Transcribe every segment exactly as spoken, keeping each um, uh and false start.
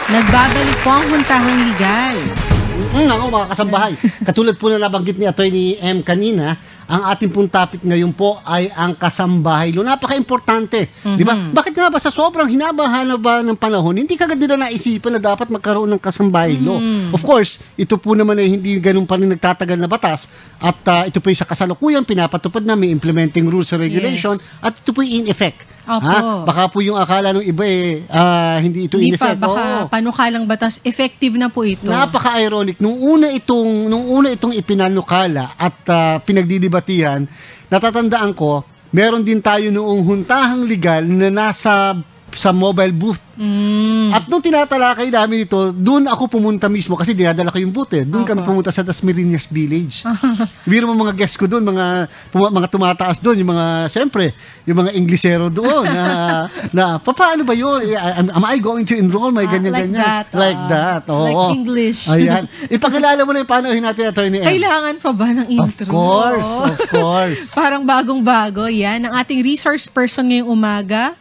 Nagbabalik po ang Huntahang Ligal. Mm, ako mga kasambahay. Katulad po na nabanggit ni Atty M kanina, ang ating pong topic ngayon po ay ang kasambahay law. Napaka-importante. Mm-hmm. Di ba? Bakit nga ba sa sobrang hinaba-hanaba ng panahon, hindi kagad nila naisipan na dapat magkaroon ng kasambahay law? Mm-hmm. Of course, ito po naman ay hindi ganun pa rin nagtatagal na batas. At uh, ito po yung sa kasalukuyan, pinapatupad na may implementing rules and regulations. Yes. At ito po yung in effect. Ha? Baka po yung akala ng iba eh, uh, hindi ito hindi in effect. Pa, baka oh. panukalang batas, effective na po ito. Napaka-ironic. Nung una itong, nung una itong ipinanukala at uh, pinagdidibatihan, natatandaan ko, meron din tayo noong huntahang legal na nasa sa mobile booth. Mm. At nung tinatalakay namin ito, doon ako pumunta mismo kasi dinadala ko yung booth eh. Doon okay. kami pumunta sa Dasmariñas Village. Biro mo mga guests ko doon, mga mga tumataas doon, yung mga, siyempre, yung mga Inglesero doon na, na paano ba yun? Am, am I going to enroll? May ganyan-ganyan. Uh, like that. Like uh, that. Oh, like oh. English. Ayan. Ipakilala mo na yung paano natin ito. Kailangan pa ba ng intro? Of course. Of course. Parang bagong-bago. Yan. Ang ating resource person ngayong umaga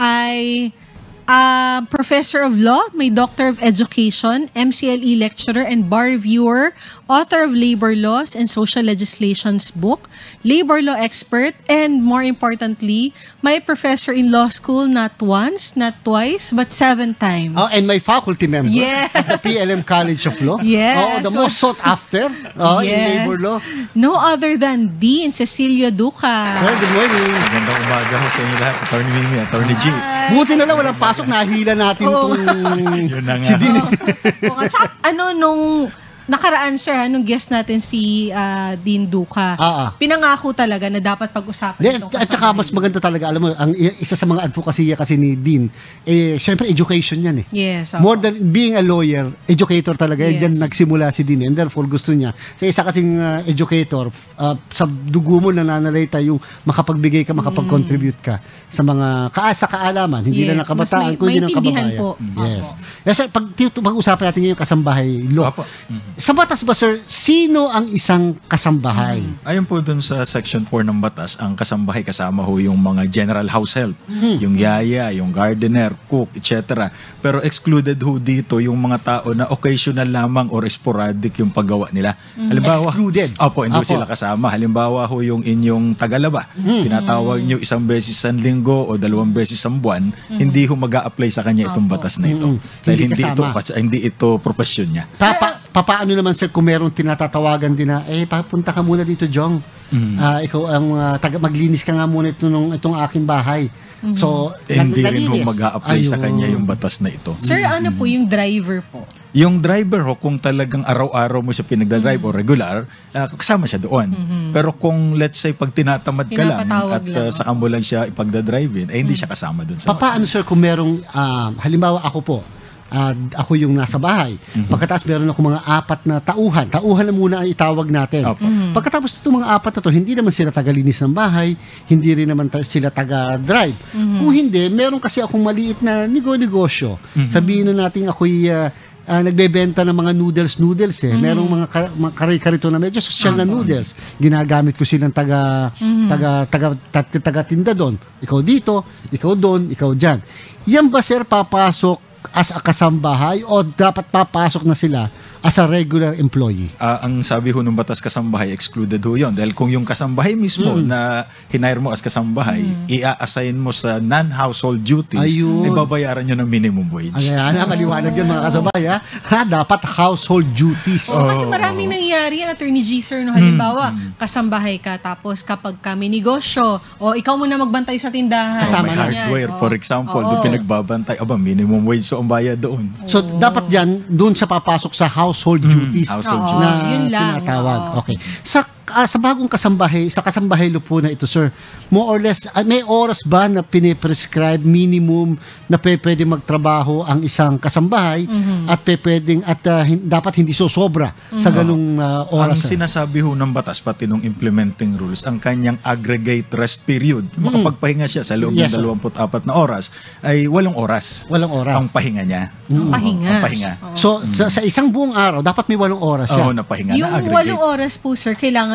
ay Uh, Professor of Law, may Doctor of Education, M C L E lecturer and bar reviewer, author of Labor Laws and Social Legislations book, labor law expert, and more importantly, may professor in law school not once, not twice, but seven times. Oh, and my faculty member yes. at the P L M College of Law. Yes. Oh, the most sought after oh, yes. in labor law. No other than Dean Cecilio Duka. Sir, good morning. Magandang umaga ho sa inyo lahat. Attorney Mimi, Attorney G. Buti na lang walang pasok, nahila natin oh. itong yun na nga. si Dean. Oh. Oh, tsaka, ano nung nakaraan sir, ha, nung guest natin si uh, Dean Duka, ah, ah. pinangako talaga na dapat pag-usapan itong kasambahay. At saka mas maganda talaga, alam mo, ang isa sa mga advocacy kasi ni Dean, eh, syempre education yan eh. Yes. Okay. More than being a lawyer, educator talaga. Yes. Diyan nagsimula si Dean and therefore gusto niya. Sa isa kasing uh, educator, uh, sa dugo mo nananalita yung makapagbigay ka, makapag-contribute ka sa mga kaasa kaalaman, hindi yes. lang ng kabataan, kundi ng kababayan. Po. Yes. Yes, sir, pag pag-usapan natin ngayon kasambahay law. Opo. Mm-hmm. Sa batas ba, sir, sino ang isang kasambahay? Hmm. Ayon po dun sa Section four ng batas, ang kasambahay kasama ho yung mga general house help, hmm. yung yaya, yung gardener, cook, et cetera. Pero excluded ho dito yung mga tao na occasional lamang or sporadic yung paggawa nila. Hmm. Halimbawa, excluded? Opo, hindi Apo. sila kasama. Halimbawa ho yung inyong tagalaba. Hmm. Tinatawag nyo isang beses sa linggo o dalawang beses sa buwan, hmm. hindi ho mag-a-apply sa kanya itong Apo. batas na ito. Hmm. Hindi Dahil hindi, ito, hindi ito profesyon niya. Papa, papa ano naman sir kung meron tinatatawagan din na eh papunta ka muna dito Jong. Mm-hmm. uh, ikaw ang uh, taga maglinis ka nga muna ito nung itong aking bahay. Mm-hmm. So hindi rin ho mag-a-apply sa kanya yung batas na ito. Sir, mm-hmm. ano po yung driver po? Yung driver ho, kung talagang araw-araw mo siya pinagdadrive mm-hmm. o regular, uh, kasama siya doon. Mm-hmm. Pero kung let's say pag tinatamad ka lang at uh, saka mo lang siya ipagdadrive in, eh hindi mm-hmm. siya kasama doon sa paano sir kung merong uh, halimbawa ako po Uh, ako yung nasa bahay. Mm-hmm. Pagkatapos meron ako mga apat na tauhan. Tauhan na muna ang itawag natin. Mm-hmm. Pagkatapos itong mga apat na to, hindi naman sila tagalinis ng bahay, hindi rin naman ta- sila taga-drive. Mm-hmm. Kung hindi, meron kasi akong maliit na nego-negosyo. Mm-hmm. Sabihin na natin ako'y uh, uh, nagbebenta ng mga noodles-noodles eh. Mm-hmm. Merong mga, ka- mga kare-karito na medyo social mm-hmm. na noodles. Ginagamit ko silang taga, mm-hmm. taga, taga, taga, taga-tinda doon. Ikaw dito, ikaw doon, ikaw dyan. Yan ba sir papasok as a kasambahay o dapat papasok na sila as a regular employee? Uh, ang sabi ho ng batas kasambahay, excluded ho yun. Dahil kung yung kasambahay mismo mm. na hinire mo as kasambahay, mm. i-assign mo sa non-household duties, ay babayaran nyo ng minimum wage. Ayan, na, maliwanag yun mga kasambahay. Ha? Ha, dapat household duties. Oh, kasi maraming nangyayari yan, Attorney G, sir. No? Halimbawa, mm. kasambahay ka, tapos kapag kami negosyo, o ikaw muna magbantay sa tindahan. Kasama na. Hardware, oh. for example, oh. doon pinagbabantay, aba, minimum wage, so ang bayad doon. So, oh. dapat dyan, doon siya papasok sa house household duties mm, household na duties. Yun lang, tinatawag. oh. Okay. Sa uh, sa bagong kasambahay, sa kasambahay law po na ito, sir, more or less, uh, may oras ba na piniprescribe minimum na pe, pwede magtrabaho ang isang kasambahay mm-hmm. at pe, pwedeng, at uh, hin, dapat hindi sosobra mm-hmm. sa ganung uh, oras? Ang sinasabi ho ng batas, pati nung implementing rules, ang kanyang aggregate rest period, mm-hmm. makapagpahinga siya sa loob yes, ng dalawampu't apat na oras, ay walong oras. Walong oras. Ang pahinga niya. Mm-hmm. Ang pahinga. Ang pahinga. So, mm-hmm. sa, sa isang buong araw, dapat may walong oras siya. Oo, napahinga yung na aggregate. Yung walong oras po, sir, kailangan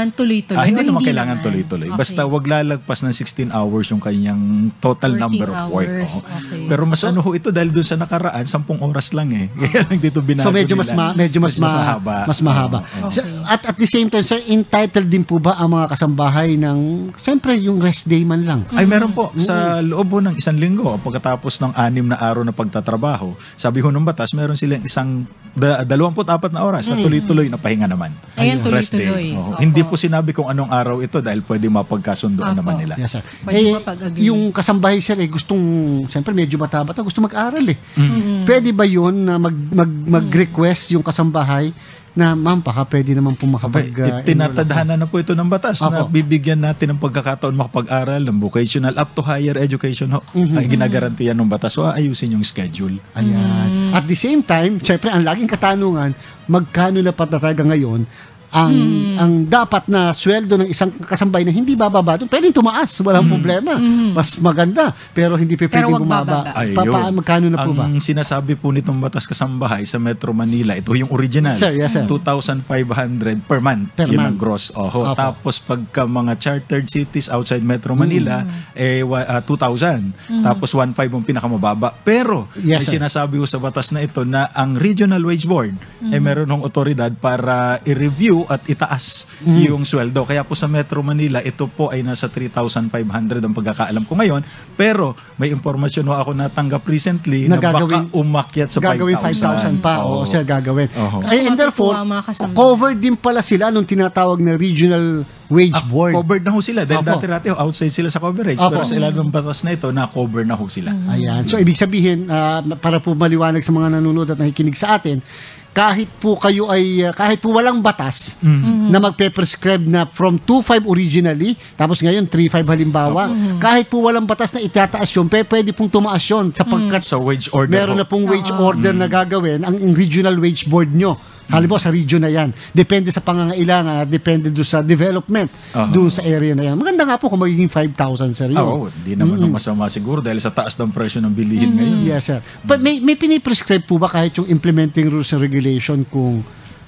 kailangan tuloy-tuloy? Ah, hindi o naman hindi kailangan naman? tuloy-tuloy. Okay. Basta wag lalagpas ng sixteen hours yung kanyang total working number of work. hours. Oh. Okay. Pero mas ano ho ito dahil dun sa nakaraan, sampung oras lang eh. Kaya lang dito binago So medyo mas nila. ma- medyo mas, mas ma- mahaba. Mas mahaba. Oo, oo. So, at at the same time, sir, entitled din po ba ang mga kasambahay ng siyempre yung rest day man lang? Ay meron po sa loob ho ng isang linggo pagkatapos ng anim na araw na pagtatrabaho. Sabi ho ng batas, meron silang isang da, dalawampu't apat na oras na tuloy-tuloy na pahinga naman. Ayan, Rest day. tuloy-tuloy. Oo. Opo. Hindi po sinabi kung anong araw ito dahil pwede mapagkasundoan Opo. naman nila. Yes, sir. Pwede Eh, mapag-agree. yung kasambahay, sir, eh, gustong, siyempre medyo bata-bata, gusto mag-aral eh. Mm. Pwede ba yun na mag, mag, mag-request yung kasambahay na, ma'am, baka pwede naman po makapag... Abay, uh, tinatadhana na po ito ng batas na Apo. bibigyan natin ng pagkakataon makapag-aral ng vocational up to higher education ho. Ay ginagarantiyan ng batas. So ayusin yung schedule. Ayan. At the same time, syempre, ang laging katanungan, magkano na pa talaga ngayon ang ang dapat na sweldo ng isang kasambay na hindi bababa doon, pwedeng tumaas, walang problema. Mas maganda, pero hindi pa Pero pwedeng wag bumaba. bababa. Ayun. Pa, pa, magkano na po ba? Ang sinasabi po nitong batas kasambahay sa Metro Manila, ito yung original. Sir, yes, sir. two thousand five hundred per month. Per yun month. ang gross. Oho. Opo. Tapos pagka mga chartered cities outside Metro Manila, eh wa- ah, two thousand. Tapos one point five ang pinakamababa. Pero Yes, may sir. sinasabi ko sa batas na ito na ang Regional Wage Board ay meron ng otoridad para i-review at itaas yung sweldo. Kaya po sa Metro Manila, ito po ay nasa three thousand five hundred ang pagkakaalam ko ngayon. Pero may impormasyon ho ako natanggap recently Na na, gagawin- baka umakyat sa Gagawin five five thousand. thousand pa, o siya gagawin. Oho. Ay, and therefore, Matutuwa mga kasambahay. covered din pala sila nung tinatawag na Regional Wage Ah, Board. covered na ho sila. Dahil Opo. dati-dati ho, outside sila sa coverage. Opo. Pero sa ilalim ng batas na ito, na-cover na ho sila. Ayan. So, ibig sabihin, ah, para po maliwanag sa mga nanonood at nakikinig sa atin, kahit po kayo ay, ah, kahit po walang batas na magpe-prescribe na from two point five originally, tapos ngayon three point five halimbawa, kahit po walang batas na itataas yun, pe- pwede pong tumaas yun sapagkat Sa wage order meron ho. na pong wage order na gagawin ang ang regional wage board nyo. Halimbawa sa region na yan. Depende sa pangangailangan, depende doon sa development Aha. doon sa area na yan. Maganda nga po kung magiging five thousand, sir. Ah, yun. oo, hindi naman mm masama siguro dahil sa taas ng presyo ng bilihin ngayon. Yes, sir. But may, may piniprescribe po ba kahit yung implementing rules and regulation kung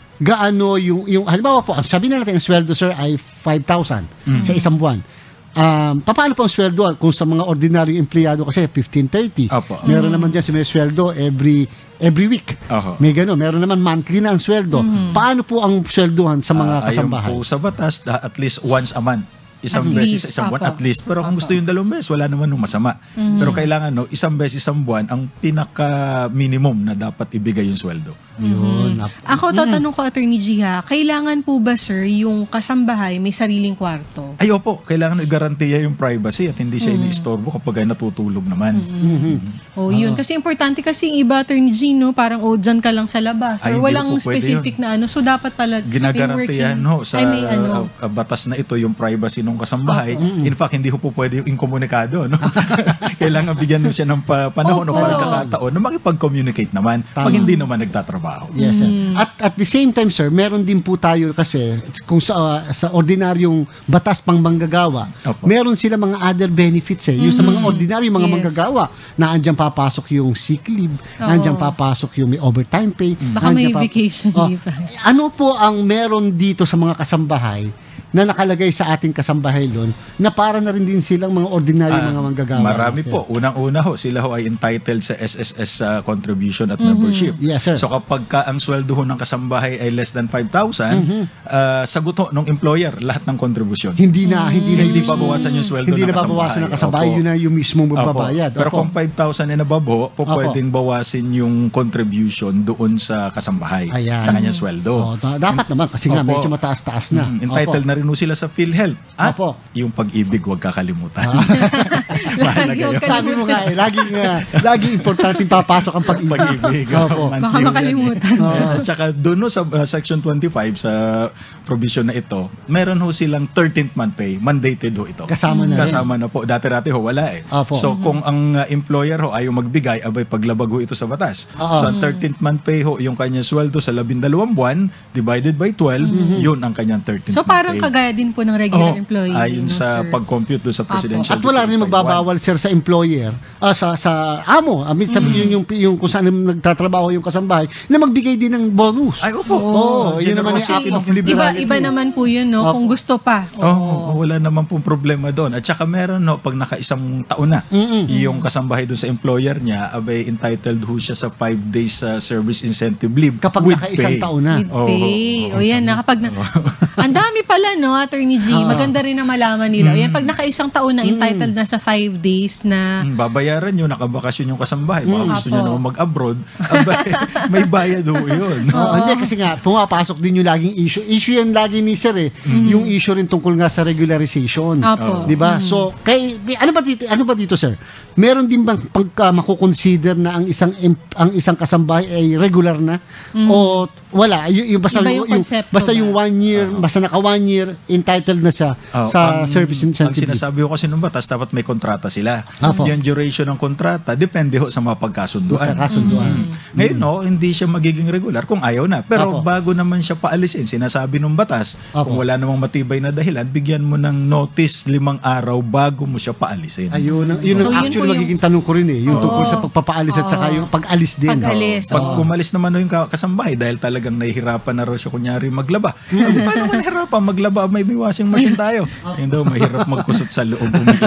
gaano yung, yung halimbawa po, ang sabi na natin ang sweldo, sir, ay five thousand sa isang buwan. Um, paano po ang sweldo kung sa mga ordinaryong empleyado kasi fifteen thirty? Apo. Meron naman dyan si may sweldo every every week. Aha. May gano'n. Meron naman monthly na ang sweldo. Paano po ang swelduhan sa mga Ah, ayon kasambahay? po sa batas, da- at least once a month. Isang At beses, least, isang buwan, apo. at least. Pero kung gusto yung dalawang beses, wala naman nung masama. Pero kailangan, no, isang beses, isang buwan, ang pinaka-minimum na dapat ibigay yung sweldo. Yun. Nap- Ako, tatanong ko, Attorney Gia, kailangan po ba, sir, yung kasambahay may sariling kwarto? Ay, opo, kailangan i-garantiya yung privacy at hindi siya iniistorbo kapag ay natutulog naman. Oh, yun. Kasi importante kasi yung iba, Attorney G, no, parang, oh, dyan ka lang sa labas. Ay, Or hindi walang po pwede specific na ano. So, dapat pala may Ginagarantiyahan working- ho sa ay, may ano. uh, uh, batas na ito yung privacy ng kasambahay. In fact, hindi ho po pwede yung inkomunikado. No? Kailangan bigyan mo siya ng pa- panahon o Opo. pagkakataon na makipag-communicate naman pag hindi naman nagtatrabaho. Yes, sir. At at the same time, sir, meron din po tayo kasi kung sa sa ordinaryong batas pang manggagawa, Opo. meron sila mga other benefits eh. Yung sa mga ordinaryong mga Yes. manggagawa, na andyan papasok yung sick leave, Oo. andyan papasok yung may overtime pay, Baka may andyan pa- vacation Oh, leave. ano po ang meron dito sa mga kasambahay na nakalagay sa ating kasambahay loan na para na rin din silang mga ordinaryong Ah, mga manggagawa? Marami natin? po. Unang-una ho, sila ho ay entitled sa S S S uh, contribution at membership. Yes, sir. So kapag ka ang sweldo ho ng kasambahay ay less than five thousand, uh, sagot ho ng employer lahat ng kontribusyon. Hindi na, hindi na Hindi yung- babawasan yung sweldo hindi ng na babawasan ng kasambahay, Opo. yun na yung mismong Opo. magbabayad. Pero Opo. kung five thousand and above ho, po Opo. pwedeng bawasin yung contribution doon sa kasambahay Ayan. sa kanyang sweldo. Oh, da- dapat naman kasi nga Opo. medyo mataas-taas na. Mm, entitled na rin ho sila sa PhilHealth. At Opo. yung pag-ibig, huwag kakalimutan. Ah. Mahalaga yun. Huwag Sabi mo nga eh, laging, uh, laging importante papasok ang pag-ibig. Pag-ibig. Opo. Monthly Baka yun makalimutan. yan eh. At saka doon ho sa uh, Section twenty-five sa provision na ito, meron ho silang thirteenth month pay. Mandated ho ito. Kasama na rin. Kasama na po. Dati-dati ho, wala eh. Opo. So kung ang uh, employer ho ayaw magbigay, abay paglabag ho ito sa batas. Oo. So ang thirteenth month pay ho, yung kanyang sweldo sa labindalawang buwan, divided by twelve, yun ang kanyang thirteenth So, month parang pay. kagaya din po ng regular Oh, employee. ayon no, sa sir? pag-compute doon sa presidential. At wala rin Decree magbabawal, sir, sa employer, ah, sa sa amo, I mean, sabi yun yung, yung kung saan nagtatrabaho yung kasambahay, na magbigay din ng bonus. Ay, opo. Oo, yun naman yung Generosity act of ng- Iba, liberality. iba naman po yun, no? Opo. Kung gusto pa. Oh, wala naman pong problema doon. At saka meron no, pag naka-isang taon na, Mm-mm. yung kasambahay doon sa employer niya, abay entitled ho siya sa five days uh, service incentive leave Kapag with naka-isang pay. taon na. With Oo, pay. O oo, yan, na, kapag na, ang dami pala, no, Attorney G. Oo. Maganda rin na malaman nila. O yan, pag naka-isang taon na, entitled na sa five days na, Hmm, babayaran nyo, nakabakasyon yung kasambahay. Baka Mm. gusto nyo Apo. naman mag-abroad, abay, may bayad ho yun. Oo, hindi kasi nga pumapasok din yung laging issue. Issue yan lagi ni sir eh. Yung issue rin tungkol nga sa regularization. Apo. 'Di ba? So, kay ano ba dito, ano ba dito sir? Meron din bang pagka makukonsider na ang isang em- ang isang kasambahay ay regular na o wala? Y- yung basta Iba yung, yung konsepto basta ba? yung one year, basta naka one year entitled na siya Oh, sa ang- service Ang incentive. sinasabi ko kasi nung batas, dapat may kontrata sila. Apo. Yung duration ng kontrata, depende ho sa mga pagkasunduan. Pagkakasunduan. Mm. Ngayon, no, hindi siya magiging regular kung ayaw na. Pero Apo. bago naman siya paalisin, sinasabi nung batas, Apo. kung wala namang matibay na dahilan, bigyan mo ng notice limang araw bago mo siya paalisin. Ayun, ang- yun So, ang yun actual po yung- magiging tanong ko rin eh, yung Oo. tungkol sa pagpapaalis at saka yung pag-alis din. Pag-alis. Pag Oo. umalis naman no yung ka- kasambahay dahil talagang nahihirapan na raw siya kunyari maglaba. Sabi, paano ka nahihirapan maglaba? May may washing machine tayo. Yun daw, mahirap magkusot sa loob.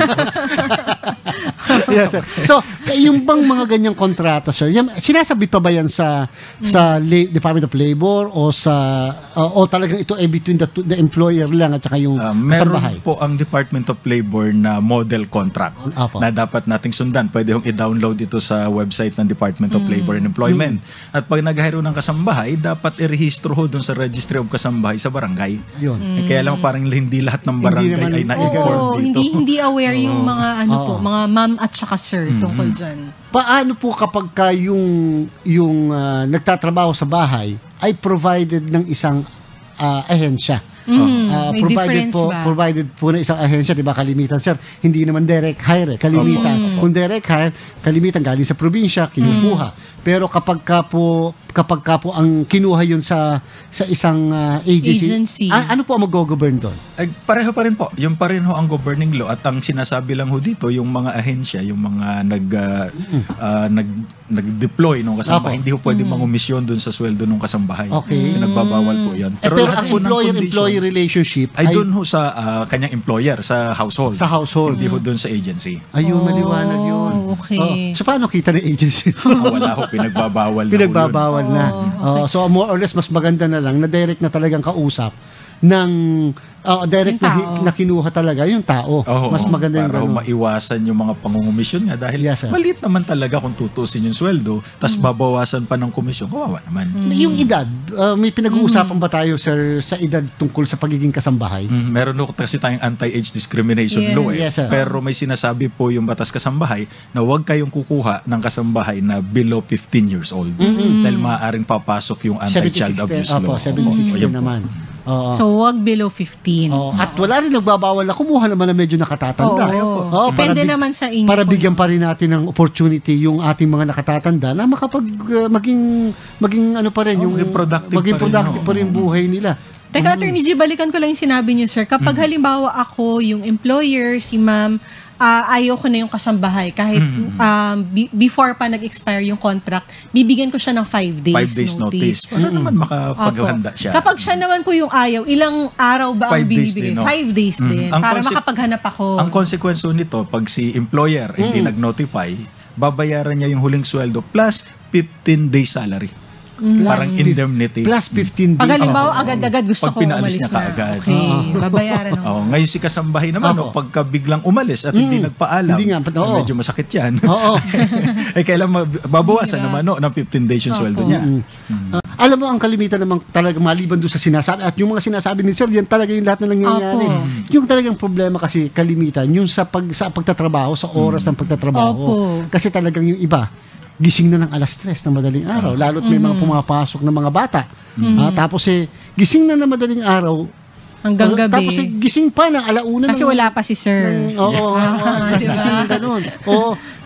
Yes, sir. So, yung bang mga ganyang kontrata, sir, yan, sinasabit pa ba yan sa sa La- Department of Labor o sa uh, o talagang ito ay between the, two- the employer lang at saka yung Uh, kasambahay? meron po ang Department of Labor na model contract Apo. na dapat nating sundan. Pwede hong i-download ito sa website ng Department of Labor and Employment. At pag nag-hire ng kasambahay, dapat i-rehistro ho dun sa Registry of Kasambahay sa barangay. Yun. Eh, Kaya lang parang hindi lahat ng barangay naman- ay na-inform oo, dito. hindi hindi aware yung mga ano po, Oo. mga ma'am at saka sir tungkol dyan. Paano po kapag ka yung yung ah, nagtatrabaho sa bahay ay provided ng isang ah, ahensya? Mm, Ah, may provided difference po ba? provided po na isang ahensya, 'di ba, kalimitan sir, hindi naman direct hire eh, kalimitan. Kung direct hire, kalimitan galing sa probinsya kinukuha. Pero kapag ka po kapag ka po ang kinuha yun sa sa isang ah, agency, Agency. a- ano po ang mag-govern doon? Ay, pareho pa rin po. Yung pa rin ho ang governing law at ang sinasabi lang ho dito, yung mga ahensya, yung mga nag ah, ah, nag nag-deploy ng kasambahay, Apo. hindi ho pwede mangumisyon dun sa sweldo ng kasambahay. Okay. Pinagbabawal po 'yan. Eh, pero lahat ang po ng employer-employee conditions relationship ay doon ho sa ah, kanyang employer, sa household. sa household. Hindi ho doon sa agency. Ayun, Oh, maliwanag yun. okay. Oh, so, paano kita ng agency? Ah, wala ho, pinagbabawal na ho yun. Pinagbabawal na. Oh, so, more or less, mas maganda na lang na direct na talagang kausap ng oh, direct Yung na, tao. na kinuha talaga yung tao. Oo, mas maganda yung para ho ganun. maiwasan yung mga pangungumisyon nga dahil Yes, sir. maliit naman talaga kung tutusin yung sweldo tapos babawasan pa ng komisyon. Kawawa naman. Yung edad, uh, may pinag-uusapan ba tayo, sir, sa edad tungkol sa pagiging kasambahay? Mm, meron ho kasi tayong anti-age discrimination Yes. law eh. Yes, sir. Pero may sinasabi po yung batas kasambahay na huwag kayong kukuha ng kasambahay na below fifteen years old. Dahil maaaring papasok yung anti-child abuse Opo, law. seventy-six Opo, din yun po. naman. Oo. So, wag below fifteen. Oo. At wala rin nagbabawal na kumuha naman na medyo nakatatanda. Oo. Oo, para Depende big- naman sa inyo. Para po. bigyan pa rin natin ng opportunity yung ating mga nakatatanda na makapag uh, maging maging ano pa rin Oh, yung maging productive maging pa rin, productive no? pa rin yung buhay nila. Teka, Attorney G, balikan ko lang yung sinabi niyo, sir. Kapag halimbawa ako, yung employer, si ma'am, ah, ayaw ko na yung kasambahay. Kahit um, be- before pa nag-expire yung contract, bibigyan ko siya ng five days, Five days notice. Para naman makapaghanda Opo. siya. Kapag siya naman po yung ayaw, ilang araw ba ang Five days bibigay? din, no? Five days Mm. din. Ang Para conse- makapaghanap ako. Ang consequence ho nito, pag si employer hindi nag-notify, babayaran niya yung huling sweldo plus fifteen days salary. Parang fif- indemnity. Plus fifteen days. Pag halimbawa, agad-agad gusto Pag ko pinaalis umalis niya na. kaagad. Okay, babayaran ako. Oh, ngayon si kasambahay naman, Opo. no, pagka biglang umalis at hindi nagpaalam, Hindi nga, oo. medyo masakit yan. Oo. eh kailan babawasan naman no, ng fifteen days yung sweldo Opo. niya. Ah, alam mo, ang kalimitan naman talaga maliban doon sa sinasabi at yung mga sinasabi ni Sir, yan talaga yung lahat na nangyayari. Opo. Yung talagang problema kasi kalimitan, yung sa, pag, sa pagtatrabaho, sa oras ng pagtatrabaho. Opo. Kasi talagang yung iba, gising na ng alas tres ng madaling araw. Lalo't may mga pumapasok na mga bata. Ah, tapos eh, gising na ng madaling araw. Hanggang ah, gabi. Tapos eh, gising pa ng alauna. Kasi ng- wala pa si sir. ng- Oo, oo, Ah, oo, diba? gising ganun. Oo.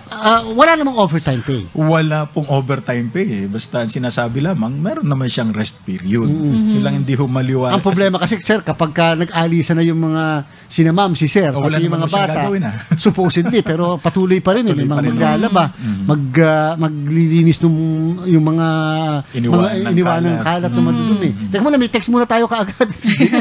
Ah, wala namang overtime pay. Wala pong overtime pay eh. Basta ang sinasabi lamang, meron naman siyang rest period. Mm-hmm. Yung lang hindi humaliwanag. Ang problema kasi, kasi sir, kapag ka nag-alisa na yung mga sina ma'am, si sir, oh, pati yung mga bata, gagawin, ah. supposedly, pero patuloy pa rin. Patuloy eh, may mga maglalaba, mm-hmm. mag, uh, maglilinis nung yung mga iniwanan mga iniwanan ng kalat na madudumi. Mm-hmm. Teka muna, may text muna tayo kaagad.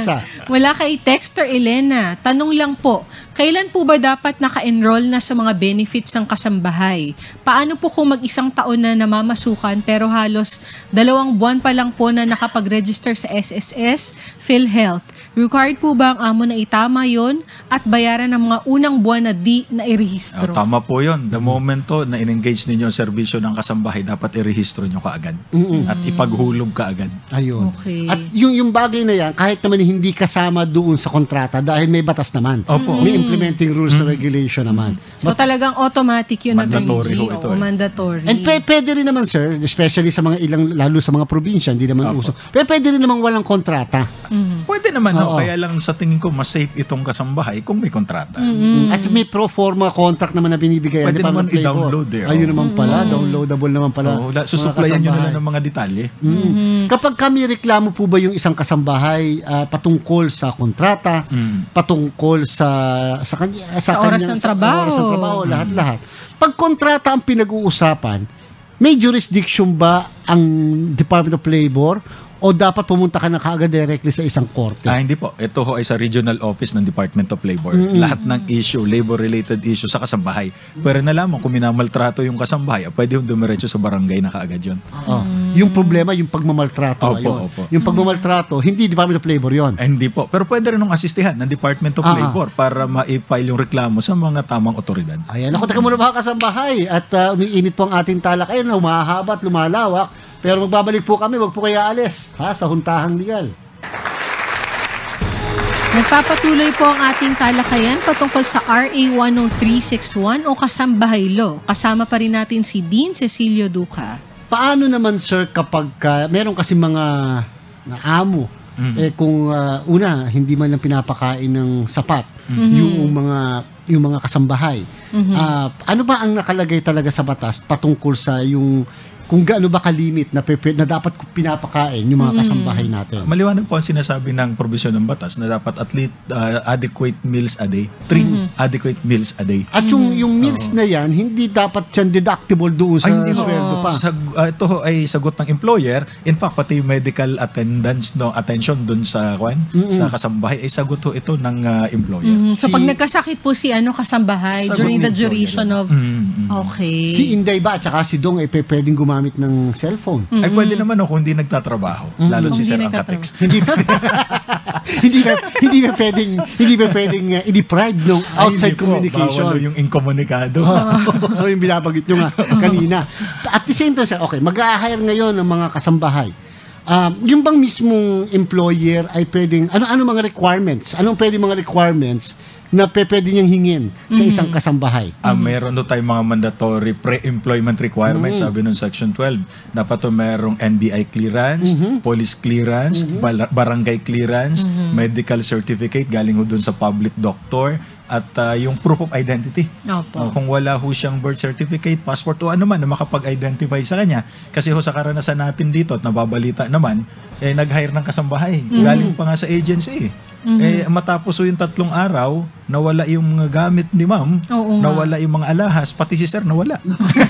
Wala kay Texter Elena. Tanong lang po, kailan po ba dapat naka-enroll na sa mga benefits ng Kasambahay? Paano po kung mag-isang taon na namamasukan pero halos dalawang buwan pa lang po na nakapag-register sa S S S, PhilHealth? Required po ba ang amo na itama yon at bayaran ng mga unang buwan na di na irehistro? Oh, tama po yun. The moment to na in-engage ninyo ang serbisyo ng Kasambahay, dapat irehistro nyo kaagad. Mm-hmm. At ipaghulog kaagad. Ayun. Okay. At yung, yung bagay na yan, kahit naman hindi kasama doon sa kontrata dahil may batas naman. Opo. May implementing rules and regulation naman. So But, talagang automatic yun. Mandatory ho ito. O, mandatory. and pe- pwede rin naman, sir, especially sa mga ilang, lalo sa mga probinsya, hindi naman Opo. uso. Pero pwede rin naman walang kontrata. Mm. Pwede naman, no? Oo. Kaya lang sa tingin ko, mas safe itong Kasambahay kung may kontrata. Mm-hmm. At may pro forma contract naman na binibigay. Pwede naman i-download eh. Ayun Oh. naman pala, downloadable naman pala. Oh, susuplayan nyo na lang ng mga detalye. Mm. Kapag kami reklamo po ba yung isang kasambahay ah, patungkol sa kontrata, Mm. patungkol sa sa, kanya, sa, Sa oras kanyang- ng trabaho. Sa oras ng trabaho, lahat-lahat. Pag kontrata ang pinag-uusapan, may jurisdiction ba ang Department of Labor o dapat pumunta ka na kaagad directly sa isang korte? Ah, hindi po. Ito ho ay sa regional office ng Department of Labor. Lahat ng issue, labor-related issue sa Kasambahay. Pero na lamang kung minamaltrato yung Kasambahay, pwede yung dumiretso sa barangay na kaagad yun. Oh, yung problema, yung pagmamaltrato. Opo, ayun. opo. Yung pagmamaltrato, hindi Department of Labor yon. Eh, hindi po. Pero pwede rin nung asistihan ng Department of Ah. Labor para ma-file yung reklamo sa mga tamang otoridad. Ayan, ako, taga muna mga kasambahay at uh, umiinit po ang ating talakayan na humahaba at lumalawak. Pero magbabalik po kami, wag po kayo aalis ha, sa Huntahang Ligal. Nagpapatuloy po ang ating talakayan patungkol sa R A one oh three sixty-one o Kasambahay Law. Kasama pa rin natin si Dean Cecilio Duka. Paano naman sir kapag ka, meron kasi mga na amo, Mhm. eh kung uh, una, hindi man lang pinapakain ng sapat Mhm. yung mga yung mga kasambahay. Mhm. Ah, ano ba ang nakalagay talaga sa batas patungkol sa yung kung gaano ba kalimit na, pepe, na dapat pinapakain yung mga kasambahay natin? Maliwanag po ang sinasabi ng probisyon ng batas na dapat at least uh, adequate meals a day. Three adequate meals a day. At yung, yung meals na yan, hindi dapat yan deductible doon sa Ay, hindi po. sweldo pa. Sag, uh, ito ho ay sagot ng employer. In fact, pati yung medical attendance, no, attention dun sa kwan, sa Kasambahay, ay sagot ho ito ng uh, employer. Mhm. So Si- pag nagkasakit po si ano Kasambahay Sagot during ni the employer. duration of... Mm, mm. Okay. Si Inday ba at saka si Dong ay pe- pwedeng gumamit ng cellphone? Ay pwede naman no, kung hindi nagtatrabaho. Lalo si Kung Sir hindi ang nagtatrabaho. ka-text. hindi hindi ba hindi ba pwedeng hindi ba pwedeng uh, i-deprive ng Ay, outside hindi po. communication? Bawal yung inkomunikado. Oh, yung binabagit nyo nga kanina. At the same time, sir, okay, mag-a-hire ngayon ng mga kasambahay. Um, yung bang mismong employer ay pwedeng, ano-ano mga requirements? Anong pwedeng mga requirements na pe- pwede niyang hingin sa isang kasambahay? Ah, meron doon tayong mga mandatory pre-employment requirements, sabi nung Section twelve. Dapat to merong N B I clearance, police clearance, bala- barangay clearance, medical certificate galing ho doon sa public doctor, at ah, yung proof of identity. Opo. Oh, kung wala ho siyang birth certificate, passport o ano man na makapag-identify sa kanya. Kasi ho sa karanasan natin dito at nababalita naman, eh, nag-hire ng kasambahay. Galing pa nga sa agency. Eh, matapos ho yung tatlong araw, nawala yung mga gamit ni ma'am, Oo nga. nawala yung mga alahas, pati si sir nawala.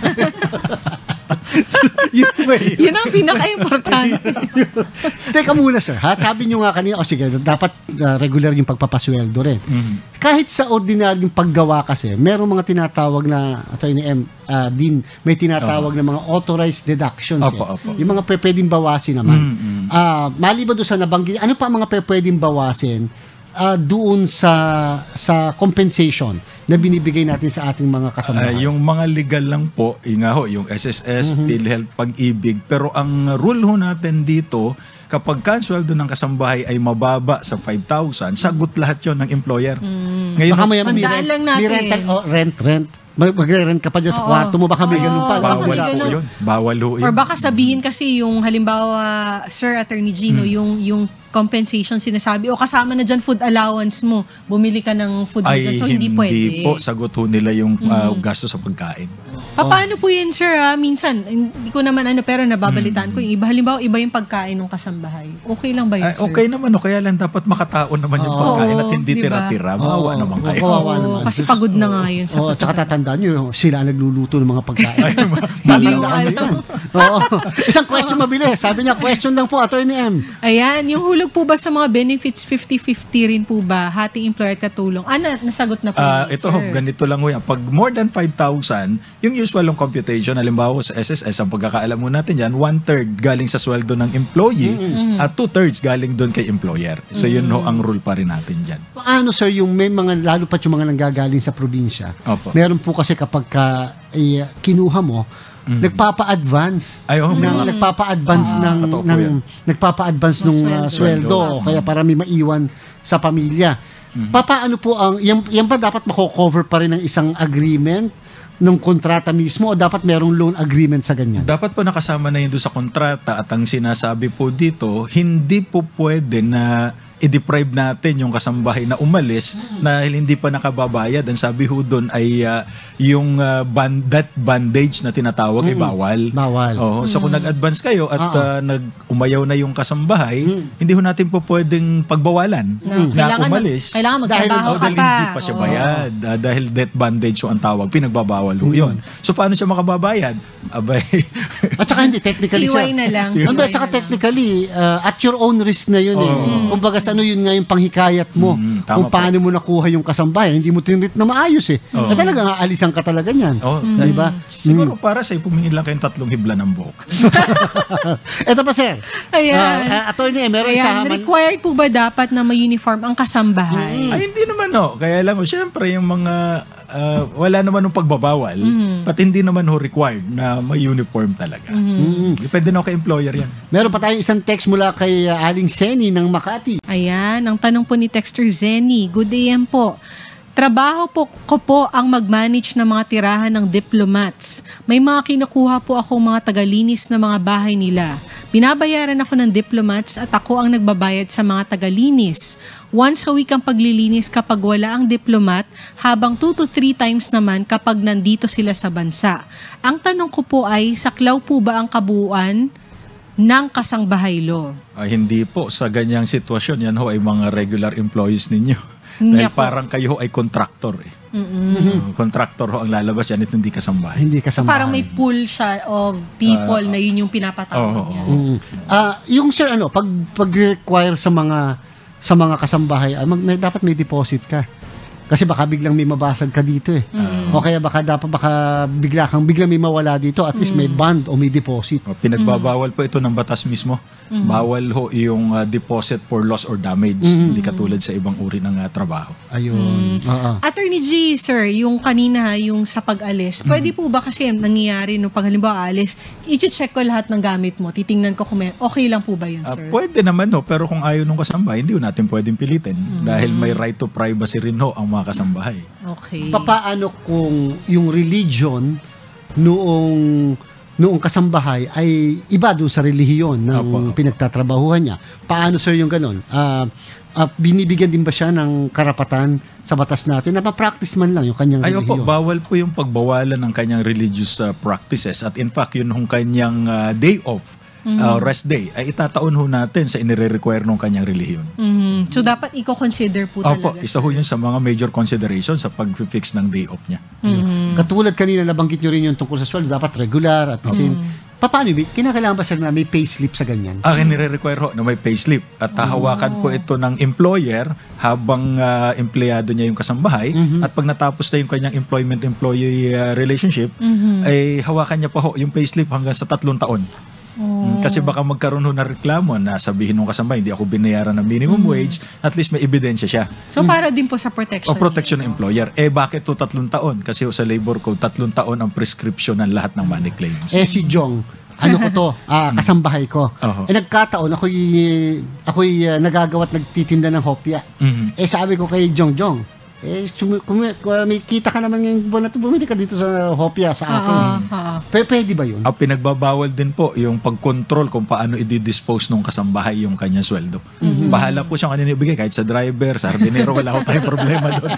Yun ba yun? Yun ang pinaka-importante. Teka muna, sir. Ha? Sabi nyo nga kanina, o sige, dapat uh, regular yung pagpapasweldo rin. Mhm. Kahit sa ordinaryong paggawa kasi, merong mga tinatawag na, Atty. M, uh, din, may tinatawag na mga authorized deductions. Opo, eh. opo. Yung mga pe- pwedeng bawasin naman. Mm-mm. Ah, maliban doon sa nabanggit, ano pa ang mga pe- pwedeng bawasin ah, doon sa sa compensation na binibigay natin sa ating mga Ah, kasamahan? yung mga legal lang po, yun nga ho, yung S S S, PhilHealth, Pag-ibig. Pero ang rule ho natin dito, kapag ka ang sweldo ng kasambahay ay mababa sa five thousand, sagot lahat yon ng employer. Ngayon, Baka maya may, Tandaan rent, lang may natin. rental, oh, rent, rent. Mag- Magre-rent ka pa dyan sa Oo. kwarto mo, baka may Oo. ganun pa. Baka bawal may po ganun. yun. Bawal ho yun. Or baka sabihin kasi yung halimbawa, Sir Attorney Gino, yung yung compensation sinasabi, o kasama na dyan food allowance mo, bumili ka ng food mo Ay, dyan. So, hindi, pwede. hindi po. Sagot ho nila yung uh, gasto sa pagkain. Pa- Paano po yun, sir? Ha? Minsan, hindi ko naman ano, pero nababalitaan ko yung iba. Halimbawa, iba yung pagkain ng kasambahay. Okay lang ba yun, Ay, sir? okay naman. O kaya lang dapat makataon naman yung Oo, pagkain at hindi diba? tira-tira. Maawa Oo, naman kayo. kawawa Oo, naman. kasi pagod na nga yun. Sa Oo, tsaka tatandaan nyo, sila ang nagluluto ng mga pagkain. Hindi mo Tatandaan nyo alam. yan. Oo. Isang question mabilis. Sabi niya, question lang po, Atty. M. Ayan, yung hulog po ba sa mga benefits, fifty-fifty rin po ba? Hating employer katulong. Ah, na, nasagot na po. Ah, ni ito, sir. ganito lang ho yan. Pag more than five thousand, yung usual ng computation, halimbawa sa S S S, ang pagkakaalam mo natin yan, one-third galing sa sweldo ng employee at two-thirds galing doon kay employer. So yun ho ang rule pa rin natin dyan. Paano, sir, yung may mga, lalo pa yung mga nanggagaling sa probinsya, Opo. meron po kasi kapag ka, eh, kinuha mo, nagpapa-advance. Ay, oh, ng, mga- nagpapa-advance Ah, ng, totoo po ng yan. nagpapa-advance Ng ng sweldo. sweldo, Sweldo. kaya para may maiwan sa pamilya. Papaano po ang, yan, yan ba dapat mako-cover pa rin ng isang agreement ng kontrata mismo o dapat merong loan agreement sa ganyan? Dapat po nakasama na yun doon sa kontrata at ang sinasabi po dito, hindi po pwede na i-deprive natin yung kasambahay na umalis na hindi pa nakababayad. Ang sabi ho doon ay uh, yung uh, band, that bandage na tinatawag ay bawal. Bawal. Oo. So kung nag-advance kayo at Oo. uh, nag-umayaw na yung kasambahay, hindi ho natin po pwedeng pagbawalan Na, na kailangan, umalis. kailangan Dahil- magtrabaho Oh, ka dahil pa. hindi pa siya Oo. bayad. Ah, dahil death bandage ho ang tawag. Pinagbabawal ho yun. So paano siya makababayad? Abay. At saka hindi, technically, Tiway sir. na lang. Hindi, Tiway at saka na lang. technically, uh, at your own risk na yun eh. Oo. Kumbaga sa ano yun nga yung panghikayat mo. Mm, tama kung po. paano mo nakuha yung kasambahay. Hindi mo tinrit na maayos eh. Oo. Na talaga, aalisan ka talaga niyan. Oh, Di ba? Siguro para sa pumingin lang kayong tatlong hibla ng buhok. Ito pa, sir. Ayan. Uh, attorney, eh, meron isa Ayan, required po ba dapat na may uniform ang kasambahay? Ay, hindi naman no. Kaya lang, oh, syempre, yung mga ah, wala naman ng pagbabawal, pat hindi naman ho required na may uniform talaga. Depende na ho kay employer yan. Meron pa tayong isang text mula kay uh, Aling Seni ng Makati. Ayan, ang tanong po ni Texter Zenny. Good day yan po. Trabaho po ko po ang mag-manage ng mga tirahan ng diplomats. May mga kinukuha po akong mga tagalinis na mga bahay nila. Binabayaran ako ng diplomats at ako ang nagbabayad sa mga tagalinis. Once a week ang paglilinis kapag wala ang diplomat, habang two to three times naman kapag nandito sila sa bansa. Ang tanong ko po ay, saklaw po ba ang kabuuan ng Kasangbahay Law? Ay, hindi po. Sa ganyang sitwasyon, yan ho ay mga regular employees ninyo. Dahil Nga po. parang kayo ho ay contractor eh. Uh, contractor ho ang lalabas yan at hindi kasambahay. Hindi So kasama. parang may pool siya of people na yun yung pinapatawag Oo. niya. Mm. Ah, yung sir ano, pag pag-require sa mga sa mga kasambahay, ah, mag, may, dapat may deposit ka. Kasi baka biglang may mabasag ka dito eh. O kaya baka dapat baka bigla kang biglang may mawala dito, at least may bond o may deposit. O, Pinagbabawal po ito ng batas mismo. Bawal ho yung uh, deposit for loss or damage. Hindi katulad sa ibang uri ng uh, trabaho. Ayun. Oo. Attorney G, sir, yung kanina, yung sa pag-alis, pwede po ba kasi nangyayari no, pag halimbawa alis, i-check ko lahat ng gamit mo, titingnan ko kung may, okay lang po ba yun, Ah, sir? pwede naman ho, pero kung ayaw nung kasambahay, hindi ho natin pwedeng pilitin. Dahil may right to privacy rin ho ang mga kasambahay. Okay. Papaano kung yung religion noong noong kasambahay ay iba doon sa relihiyon ng Opo, opo. pinagtatrabahuhan niya? Paano, sir, yung ganun? Ah, ah, binibigyan din ba siya ng karapatan sa batas natin na ma-practice man lang yung kanyang Ayun po, relihiyon? bawal po yung pagbawalan ng kanyang religious uh, practices. At in fact, yun yung kanyang uh, day off, uh, rest day, ay itataon ho natin sa inire-require ng kanyang relihiyon. Mhm. So dapat i-consider po Opo, talaga. isa ho yun sa mga major considerations sa pag-fix ng day off niya. Katulad kanina, nabanggit nyo rin yung tungkol sa sweldo, dapat regular at the same. Paano, kinakailangan ba, sir, na may payslip sa ganyan? Akin nire-require ho na may payslip at hahawakan po ito ng employer habang uh, empleyado niya yung kasambahay at pag natapos na yung kanyang employment-employee uh, relationship, ay hawakan niya pa ho yung payslip hanggang sa tatlong taon. Mm, Kasi baka magkaroon ho na reklamo na sabihin ng kasambahay, hindi ako binayaran ng minimum wage, at least may ebidensya siya. So para din po sa protection. O protection ng employer. Eh bakit to tatlong taon? Kasi ho sa labor code, tatlong taon ang prescription ng lahat ng money claims. Eh si Jong, ano ko to, ah, kasambahay ko. Oho. Eh nagkataon, ako'y, ako'y ah, nagagawa at nagtitinda ng hopya. Mhm. Eh sabi ko kay Jong Jong, eh, sumi- kumi- kung may kita ka naman ngayong buwan na ito, bumili ka dito sa Hopia sa akin. Oo, oo. P- pwede ba yun? Ang pinagbabawal din po yung pag-control kung paano i-dispose ng kasambahay yung kanyang sweldo. Bahala po siyang kanina ibigay, kahit sa driver, sa hardinero, wala ko tayong problema doon.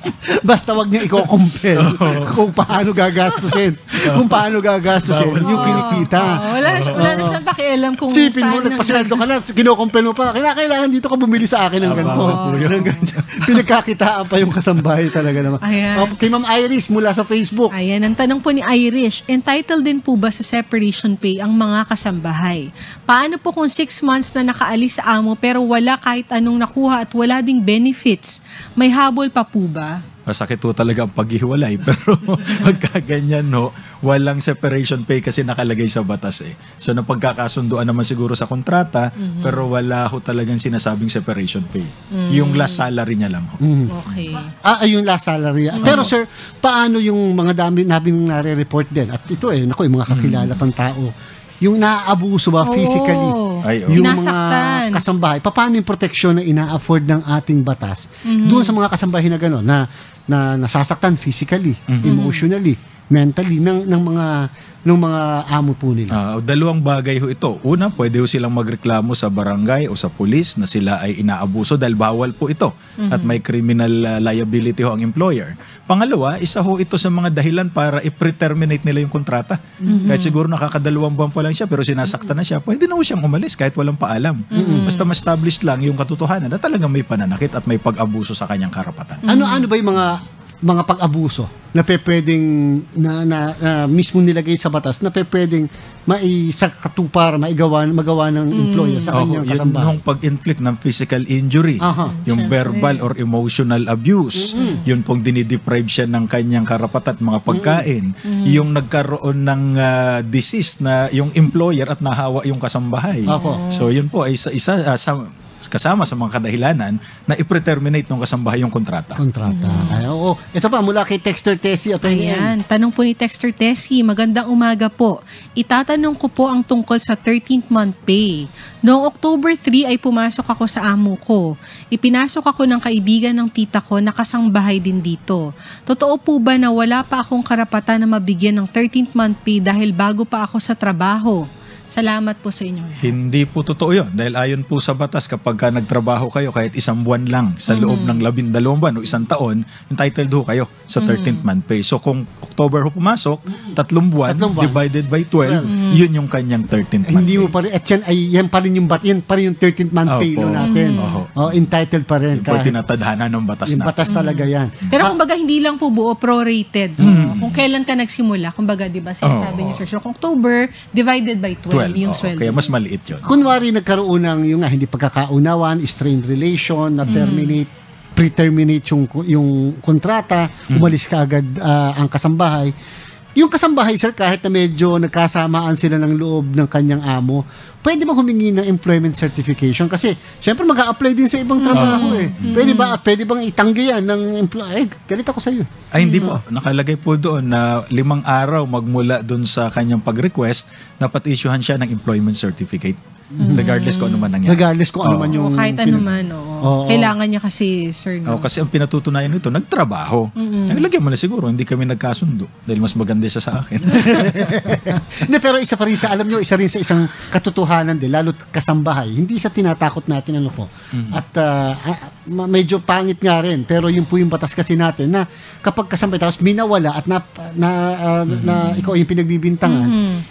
Basta wag niya i-compare kung paano gagastusin. Kung paano gagastusin, yung kinikita. Oo, wala, na siya- wala na siyang pakialam kung Sipin mo, saan nagpasweldo ka na, kinocompare mo pa, kailangan dito ka bumili sa akin ng Ah, ganito. bawal po yun. Ng ganito. Pinagkakitaan pa yung kasambahay talaga naman. Ayan. Oh, kay Ma'am Iris mula sa Facebook. Ayan, ang tanong po ni Irish, entitled din po ba sa separation pay ang mga kasambahay? Paano po kung six months na nakaalis sa amo pero wala kahit anong nakuha at wala ding benefits? May habol pa po ba? Masakit po talaga ang paghiwalay. Pero pagka ganyan, no, walang separation pay kasi nakalagay sa batas eh. So napagkakasunduan naman siguro sa kontrata, pero wala ho talagang sinasabing separation pay. Yung last salary niya lang ho. Okay. Ah, ayun last salary. Pero sir, paano yung mga dami nabing nare-report din? At ito eh, naku, yung mga kakilala pang tao. Yung naaabuso ba physically? Oo. Ay, oo. Yung Sinasaktan. mga kasambahay. Paano yung proteksyon na ina-afford ng ating batas doon sa mga kasambahay na gano'n, na, na nasasaktan physically, emotionally, mentally ng, ng mga ng mga amo po nila? Ah, dalawang bagay ho ito. Una, pwede ho silang magreklamo sa barangay o sa pulis na sila ay inaabuso dahil bawal po ito at may criminal uh, liability ho ang employer. Pangalawa, isa ho ito sa mga dahilan para i-pre-terminate nila yung kontrata. Kahit siguro nakakadalawang buwan pa lang siya pero sinasaktan na siya, pwede na ho siyang umalis kahit walang paalam. Basta ma-establish lang yung katotohanan na talagang may pananakit at may pag-abuso sa kanyang karapatan. Ano-ano ba yung mga mga pag-abuso na pwedeng na, na, na mismo nilagay sa batas na pwedeng maisakatupar, maigawa, magawa ng employer sa Oh, kanyang yun kasambahay? yung pag-inflict ng physical injury, Aha. yung verbal or emotional abuse, yun pong dinideprive siya ng kanyang karapatan at mga pagkain, yung nagkaroon ng ah, disease na yung employer at nahawa yung kasambahay. Opo. So yun po ay isa, isa ah, sa, kasama sa mga kadahilanan na i-pre-terminate ng kasambahay yung kontrata. Kontrata. Ay, oo. Ito pa, mula kay Texter Tessie. Attorney Ann. Ayan, tanong po ni Texter Tessie, magandang umaga po. Itatanong ko po ang tungkol sa thirteenth month pay. Noong October three ay pumasok ako sa amo ko. Ipinasok ako ng kaibigan ng tita ko na kasangbahay din dito. Totoo po ba na wala pa akong karapatan na mabigyan ng thirteenth month pay dahil bago pa ako sa trabaho? Salamat po sa inyo. Hindi po totoo yun. Dahil ayon po sa batas, kapag ka nagtrabaho kayo kahit isang buwan lang sa loob ng labindalawang buwan o isang taon, entitled ho kayo sa thirteenth month pay. So kung October ho pumasok, tatlong buwan, Tatlong buwan. divided by twelve, yun yung kanyang thirteenth month Hindi pay. mo pa rin, at yan, ay, yan pa rin yung bat, yan pa rin yung thirteenth month Opo. pay lo natin. Oho. Oh, entitled pa rin. Yung po Kahit, tinatadhana ng batas yung na. batas talaga yan. Pero kumbaga hindi lang po buo, prorated. No? Kung kailan ka nagsimula, kumbaga 'di ba sinasabi Oo. niyo sir, so kung October divided by twelve, yung Oo. sweldo. Kaya mas maliit yun. Kunwari nagkaroon ng yung nga, hindi pagkakaunawan, strained relation, na terminate, pre-terminate yung, yung kontrata, umalis ka agad ah, ang kasambahay. Yung kasambahay, sir, kahit na medyo nagkasamaan sila ng loob ng kanyang amo, pwede ba humingi ng employment certification? Kasi, syempre, mag-a-apply din sa ibang trabaho eh. Pwede ba, pwede bang itanggi yan ng employer? Eh, galit ako sa'yo. Ay, hindi po. Nakalagay po doon na limang araw magmula doon sa kanyang pag-request, dapat issuehan siya ng employment certificate. Regardless kung ano man nangyari. Regardless kung ano Oo. man yung... O kahit ano pinag- man, oo. Oo. Kailangan niya kasi, sir, no? Oh, kasi ang pinatutunayan nito, nagtrabaho. Ay, lagyan mo na siguro, hindi kami nagkasundo. Dahil mas maganda siya sa akin. Hindi, pero isa pa rin sa, alam nyo, isa rin sa isang katotohanan din, lalo kasambahay, hindi sa tinatakot natin, ano po. At ah, ah, ma- medyo pangit nga rin, pero yun po yung batas kasi natin, na kapag kasambahay, tapos minawala at na, na, ah, na ikaw yung pinagbibintangan,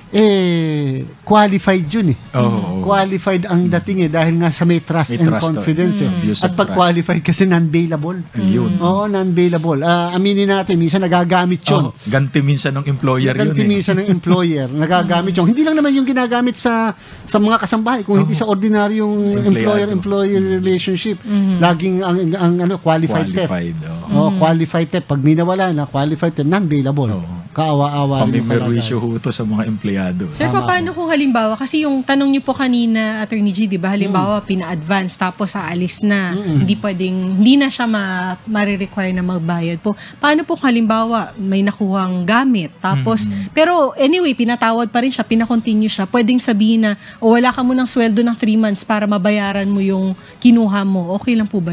eh, qualified yun eh. Oo. Qualified ang dating eh, dahil nga sa may trust May and trust, confidence eh. Abuse At of pag trust. qualified kasi non-bailable. Ayun. Oo, non-bailable. Ah, aminin natin, minsan nagagamit yun. Oh, ganti minsan ng employer yun Ganti eh. minsan ng employer, nagagamit yung, hindi lang naman yung ginagamit sa sa mga kasambahay, kung hindi sa ordinaryong Empleyado. employer-employee relationship. Laging ang, ang ano, qualified, Qualified. theft. Oh. Oh, qualified theft. Pag minawala na, qualified theft, non-bailable. Oo. Kaawa-awa rin talaga. Pamimerwisyo ho ito sa mga empleyado. Sir, Tama paano kung halimbawa, kasi yung tanong niyo po kanina, Attorney G, di ba, halimbawa, pina-advance, tapos aalis na, hindi pwedeng, hindi na siya ma, marirequire na magbayad po. Paano po kung halimbawa, may nakuhang gamit, tapos, pero anyway, pinatawad pa rin siya, pinakontinue siya, pwedeng sabihin na, o wala ka mo ng sweldo ng three months para mabayaran mo yung kinuha mo, okay lang po ba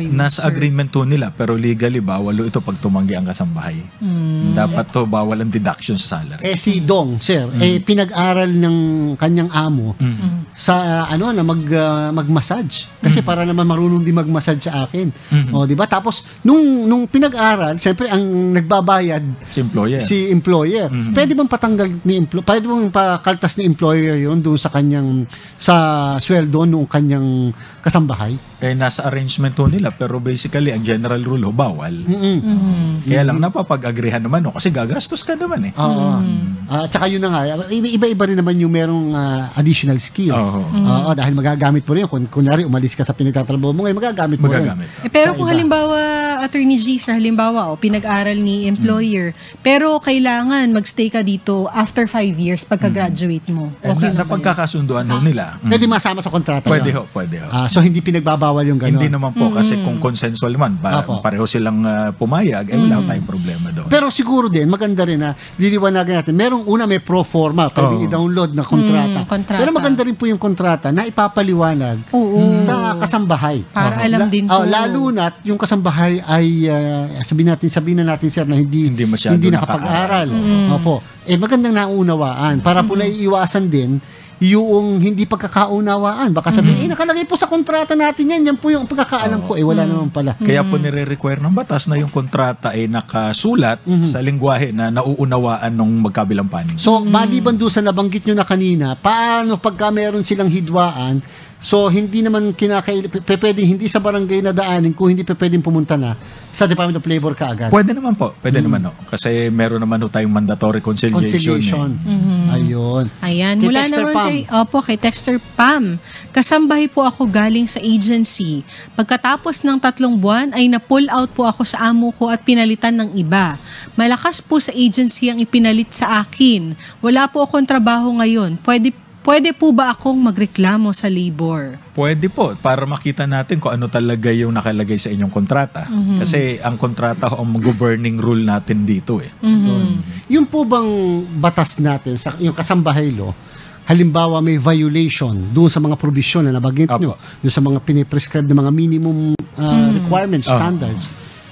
yun, Nasa sir? agreement to nila, pero legally, bawal ito pag tumanggi ang kasambahay. Mm. Dapat to, bawal ang deduction sa salary. Eh si Dong, sir, eh pinag-aral ng kanyang amo Mm. sa uh, ano na mag uh, mag-massage kasi para naman marunong din mag-massage sa akin. Mm. O di ba? Tapos nung nung pinag-aral, siyempre ang nagbabayad Si employer. si employer. Mhm. Pwede bang patanggal ni employer? Pwede bang pakaltas ni employer 'yon doon sa kanyang sa sweldo nung kanyang kasambahay? Eh, nasa arrangement to nila, pero basically, ang general rule, ho, bawal. Mm. Mhm. Kaya lang napapag-agrihan naman, no? Kasi gagastos ka naman eh. Oo. Ah, tsaka yun na nga, iba-iba rin naman yung merong ah, additional skills. Oo. Oo, dahil magagamit mo rin. Kung kunyari umalis ka sa pinagtatrabaho mo, ngayon magagamit mo Magagamit. rin. Eh, pero Sa kung iba. halimbawa, Attorney G, sir, halimbawa, oh, pinag-aral ni employer, pero kailangan magstay ka dito after five years pagka-graduate mo. Eh, Okay na, lang ba yun? napagkakasunduan ho nila. Mm. Pwede masama sa kontrata Pwede yun. ho, pwede ho. Ah, so hindi pinagbabawal yung gano'n. Hindi naman po, kasi kung consensual man, ba, Apo. pareho silang ah, pumayag, eh wala tayong problema doon. Pero siguro din, maganda rin na liliwanagan natin. Merong una may pro forma, pwede Oo. i-download na kontrata. Mm, kontrata. Pero maganda rin po yung kontrata na ipapaliwanag Oo. sa kasambahay. Para Oo. alam din po. oh, lalo na yung kasambahay ay ah, sabihin natin, sabihin na natin sir na hindi Hindi masyado hindi nakapag-aral. Opo. Eh magandang naunawaan para po naiiwasan din yung hindi pagkakaunawaan. Baka sabihin, eh, nakalagay po sa kontrata natin yan. Yan po yung pagkakaalam ko. Eh, wala naman pala. Kaya po nire-require ng batas na yung kontrata ay nakasulat sa lingwahe na nauunawaan ng magkabilang panig. So, maliban doon sa nabanggit nyo na kanina, paano pagka meron silang hidwaan, so hindi naman kinakail, p- pwedeng hindi sa barangay na daanin kung hindi pa pwedeng pumunta na sa Department of Labor kaagad. Pwede naman po, pwede naman no. Kasi meron naman ho tayong mandatory conciliation. Conciliation. Eh. Ayun. Ayan, Kay mula Texter naman Pam. kay, opo, kay Texter Pam. Kasambahay po ako galing sa agency. Pagkatapos ng tatlong buwan ay na-pull out po ako sa amo ko at pinalitan ng iba. Malakas po sa agency ang ipinalit sa akin. Wala po akong trabaho ngayon. Pwede Pwede po ba akong magreklamo sa labor? Pwede po, para makita natin kung ano talaga yung nakalagay sa inyong kontrata. Kasi ang kontrata ho ang governing rule natin dito eh. Mhm. Yung po bang batas natin, sa, yung kasambahay law, halimbawa may violation doon sa mga provision na nabanggit nyo, Apo. doon sa mga piniprescribe na mga minimum uh, requirements, Oh. standards,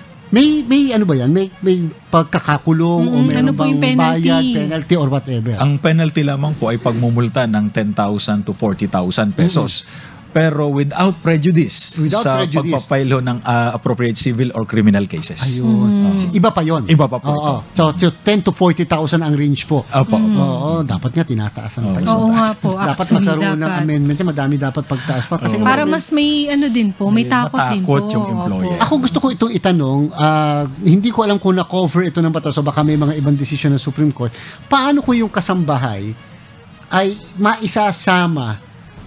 may may ano ba yan? May may pagkakakulong o Mm, may ano po yung bang penalty? bayad, penalty or whatever? Ang penalty lamang po ay pagmumulta ng ten thousand to forty thousand pesos. Pero without prejudice Without sa prejudice. pagpapail ho ng ah, appropriate civil or criminal cases. Ayun. Si- Iba pa yon. Iba pa po Oo. So, so ten to forty thousand ang range po. Opo, opo. Oo, dapat nga tinataasan pa yun. Oo nga po, Dapat actually magkaroon ng dapat. amendment. Madami dapat pagtaas pa. Kasi Para mas may ano din po, may May takot din po. matakot yung employer. Opo. ako gusto ko itong itanong, ah, hindi ko alam kung na-cover ito ng batas o baka may mga ibang desisyon ng Supreme Court. Paano ko yung kasambahay ay maisasama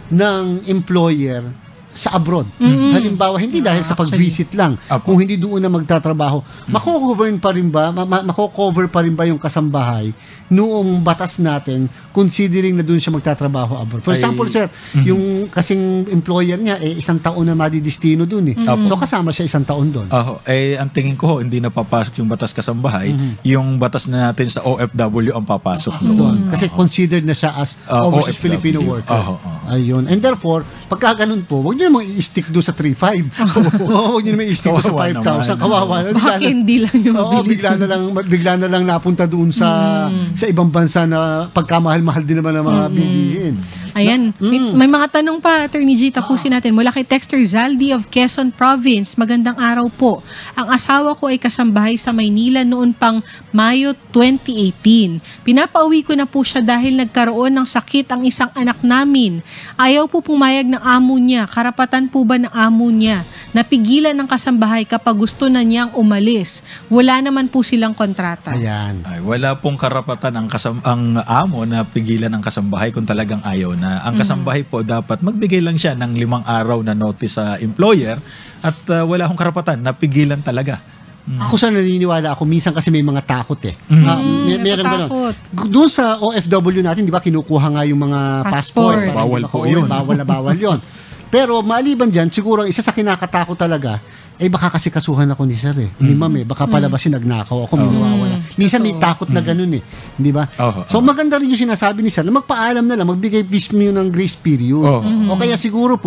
ng employer sa abroad? Halimbawa, hindi dahil sa pag-visit lang, Apo. kung hindi doon na magtatrabaho, mako-cover pa rin ba, ma- ma- mako-cover pa rin ba yung kasambahay noong batas natin considering na doon siya magtatrabaho abroad? For Ay- example, sir, yung kasing employer niya, eh, isang taon na madidistino doon eh. Apo. So, kasama siya isang taon doon. Aho, eh ang tingin ko ho, hindi na papasok yung batas kasambahay, yung batas na natin sa O F W ang papasok doon. doon. Kasi considered na siya as Ah, overseas O F W. Filipino worker. Oho, oho. Ayun. And therefore, pagka ganun po, huwag nyo namang i-stick doon sa three point five. Oo, huwag nyo namang i-stick doon sa Kawawa five thousand. naman. Kawawa. Bigla Baka na- hindi lang yung Oo, mabili. bigla na lang bigla na lang napunta doon sa sa ibang bansa na pagkamahal-mahal din naman ang mga bilihin. Ayan, may, may mga tanong pa, Attorney G, tapusin natin. Mula kay Texter Zaldi of Quezon Province, magandang araw po. Ang asawa ko ay kasambahay sa Maynila noon pang Mayo twenty eighteen. Pinapauwi ko na po siya dahil nagkaroon ng sakit ang isang anak namin. Ayaw po pumayag ng amo niya. Karapatan po ba ng amo niya? Napigilan ng kasambahay kapag gusto na niyang umalis. Wala naman po silang kontrata. Ayan. Ay, wala pong karapatan ang, kasam- ang amo na pigilan ang kasambahay kung talagang ayaw na. Ang kasambahay po dapat magbigay lang siya ng limang araw na notice sa employer at uh, wala akong karapatan na pigilan talaga. Ako sa naniniwala ako, minsan kasi may mga takot eh. Mm. Ah, may, meron ganun. natatakot. Doon sa O F W natin, di ba, kinukuha nga yung mga Passport. passport. para Bawal hindi po makauwi. yun. Bawal na bawal yun. Pero maliban dyan, siguro ang isa sa kinakatakot talaga, eh baka kasi kasuhan ako ni sir eh. Ni ma'am eh. Baka palabasin nagnakaw ako, may nawawala. Minsan may takot na ganun eh. Di ba? Oo, So maganda rin yung sinasabi ni sir na magpaalam na lang, magbigay mismo yun ng grace period. Oo. O kaya siguro po,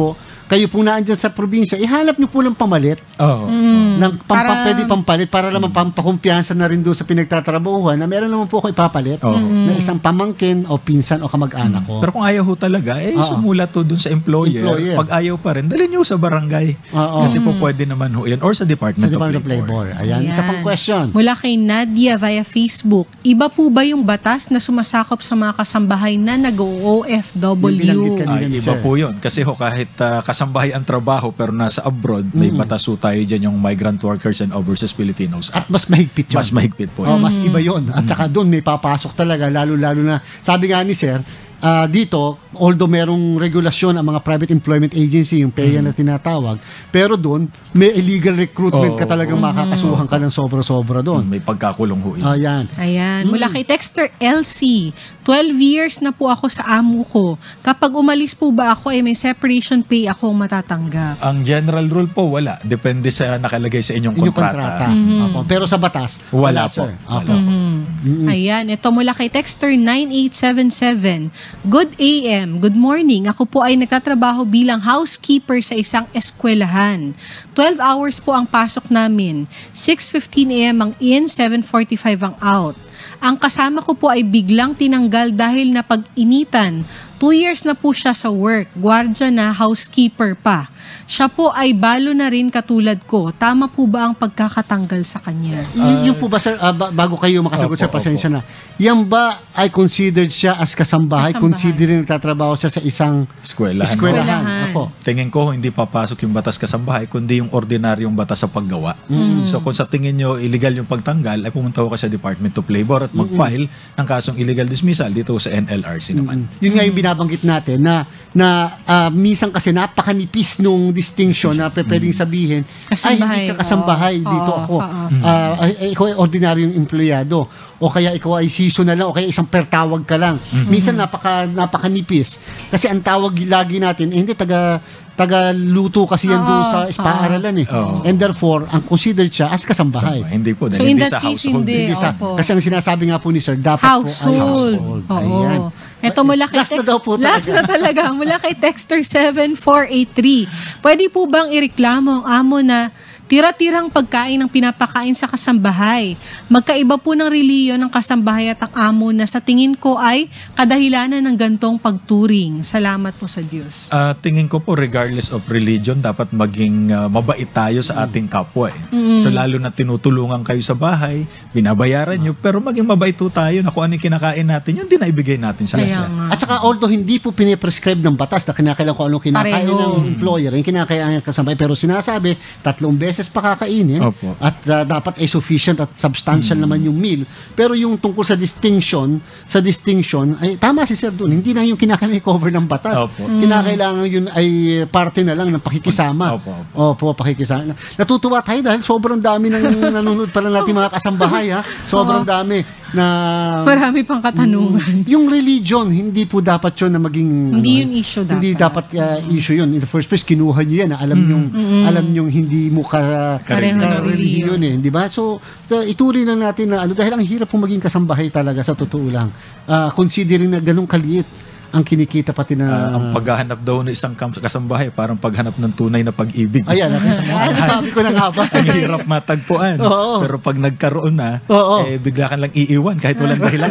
kayo pong naandyan sa probinsya, ihanap nyo po lang pamalit. Oo. Mm, Ng pampa, para- pwede pampalit para naman pampakumpiyansa na rin doon sa pinagtatrabahuhan na meron naman po ako ipapalit Oo. na isang pamangkin o pinsan o kamag-anak ko. Pero kung ayaw ho talaga, eh, Oo. sumulat to dun sa employer. Employer. Pag ayaw pa rin, dalhin nyo sa barangay. Oo. Kasi po pwede naman ho yan. Or sa Department, Sa Department of Labor. Ayan, isa pang question. Mula kay Nadia via Facebook, iba po ba yung batas na sumasakop sa mga kasambahay na nag-O F W? Yung binanggit kanina. Ay, Ganun, iba sir. po yun. Kasi ho, kahit ah, kasambahay ang trabaho pero nasa abroad, may batas ho tayo dyan yung migrant workers and overseas Filipinos At Act. mas mahigpit yun. Mas mahigpit po. Oh, yun. mas iba yun. At saka doon may papasok talaga, lalo-lalo na, sabi nga ni Sir, ah, dito, although merong regulasyon ang mga private employment agency, yung P E A na tinatawag, pero doon, may illegal recruitment Oo. ka talagang makakasuhan ka ng sobra-sobra doon. May pagkakulong ho yun. Ayan. Ayan. Mula kay Texter L C, twelve years na po ako sa amo ko. Kapag umalis po ba ako, eh, may separation pay akong matatanggap. Ang general rule po, wala. Depende sa nakalagay sa inyong Inyong kontrata. kontrata. Opo. Pero sa batas, Wala wala, po. sir. Wala Opo. po. Ayan, ito mula kay Texter nine eight seven seven. Good A M, good morning. Ako po ay nagtatrabaho bilang housekeeper sa isang eskwelahan. twelve hours po ang pasok namin. six fifteen A M ang in, seven forty-five ang out. Ang kasama ko po ay biglang tinanggal dahil napag-initan. Two years na po siya sa work. Gwardya na, housekeeper pa. Siya po ay balo na rin katulad ko. Tama po ba ang pagkakatanggal sa kanya? Y- yung po ba, sir, ah, ba- bago kayo makasagot, Opo, sir, pasensya na. Yan ba ay considered siya as kasambahay? Kasambahay. Considering nagtatrabaho siya sa isang Eskwelahan. eskwelahan? Eskwelahan. Opo. Tingin ko hindi papasok yung batas kasambahay kundi yung ordinaryong batas sa paggawa. So kung sa tingin nyo illegal yung pagtanggal, ay pumunta ko ka sa Department of Labor at mag-file ng kasong illegal dismissal dito sa N L R C naman. Yun nga yung binabanggit natin na na ah, minsan kasi napakanipis nung distinction na pe- pwedeng sabihin ay Kasambahay, hindi ka kasambahay oo. dito Oo, ako. oo. Ah, ay, ay, ikaw ay ordinaryong empleyado o kaya ikaw ay seasonal lang o kaya isang pertawag ka lang. Minsan napaka napakanipis kasi ang tawag lagi natin eh, hindi taga taga luto kasi yan Oo, doon sa oo. paaralan eh. Oo. And therefore, ang considered siya as kasambahay. Kasambahay. Hindi po. So, dahil in hindi that sa case, household. hindi. Hindi sa- Opo. kasi ang sinasabi nga po ni Sir, dapat po ay Household. household. Oo. Ayan. Ito mula kay Last na text- daw po Last talaga. na talaga. Mula kay Texter seven four eight three. Pwede po bang ireklamo ang amo na tira-tirang pagkain ang pinapakain sa kasambahay? Magkaiba po ng reliyon ng kasambahay at ang amo na sa tingin ko ay kadahilanan ng gantong pagturing. Salamat po sa Diyos. Ah, tingin ko po regardless of religion dapat maging ah, mabait tayo sa ating kapwa eh. So lalo na tinutulungan kayo sa bahay, binabayaran nyo, pero maging mabait po tayo na kung ano yung kinakain natin, yun din na ibigay natin sa Kaya kanila. nga. At saka although hindi po piniprescribe ng batas na kinakailangan kung anong kinakain Pareho. ng employer, yung kinakain ng kasambahay, pero sinasabi, tatlong beses pa kakainin Opo. at uh, dapat ay sufficient at substantial naman yung meal. Pero yung tungkol sa distinction, sa distinction, ay tama si Sir doon, hindi na yung kinakailangan i-cover ng batas. Opo. Kinakailangan yun ay parte na lang ng pakikisama. Opo, opo. Opo, pakikisama. Natutuwa tayo dahil sobrang dami ng nanonood pa lang natin mga kasambahay ha. Sobrang dami na Marami pang katanungan. yung religion, hindi po dapat yun na maging Hindi ano, yun issue Hindi dapat. dapat uh, issue yun. In the first place, kinuha nyo yan. Alam nyo, alam nyo hindi mo ka, Pareho ng ka- religion. religion eh. Di ba? So, uh, ituring lang natin na ano, dahil ang hirap po maging kasambahay talaga sa totoo lang. Uh, considering na ganun kaliit ang kinikita pati na... Ah, ang paghahanap daw ng isang kam- kasambahay, parang paghanap ng tunay na pag-ibig. Ayan, sabi ko na nga ba? Ang hirap matagpuan. Oo. Pero pag nagkaroon na, Oo. eh, bigla ka lang iiwan kahit walang dahilan.